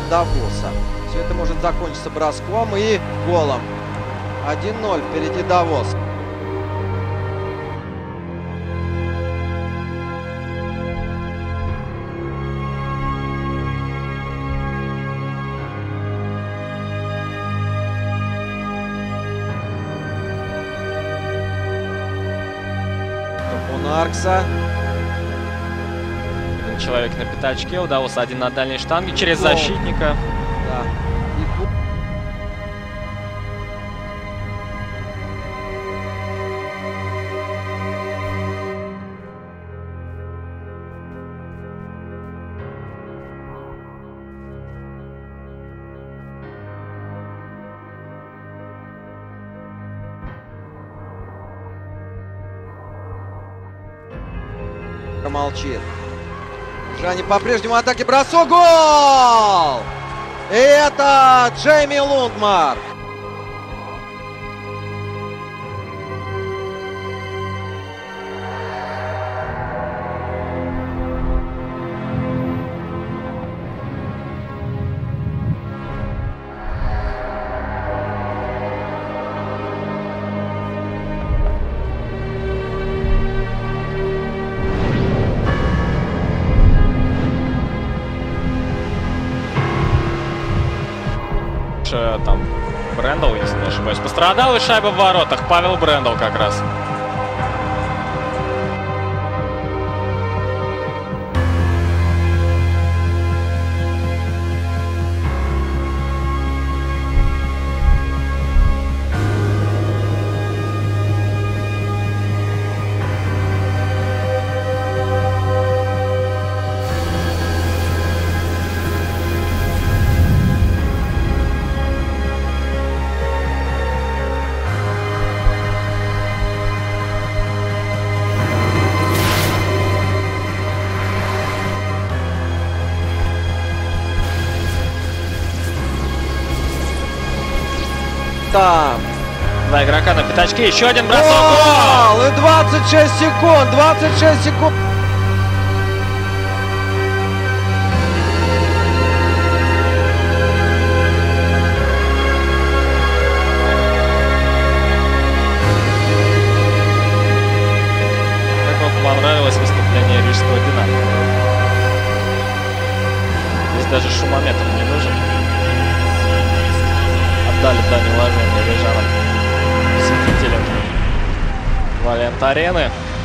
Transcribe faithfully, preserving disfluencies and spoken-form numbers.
Давоса. Все это может закончиться броском и голом. один ноль впереди Давос. Аркса. Человек на пятачке, удалось один на дальней штанге через защитника. Да. И... Молчит. Жани по-прежнему атаки, бросок, гол! И это Джейми Лундмарк. Там Брэндл, если не ошибаюсь, пострадал, и шайба в воротах. Павел Брэндл как раз. Там. Два игрока на пятачке, еще один бросок. Гол! И двадцать шесть секунд, двадцать шесть секунд. Как вам понравилось выступление рижского «Динамо»? Здесь даже шумометр не нужен. Отдали дань уважения рижанам, посетителям Валент-арены.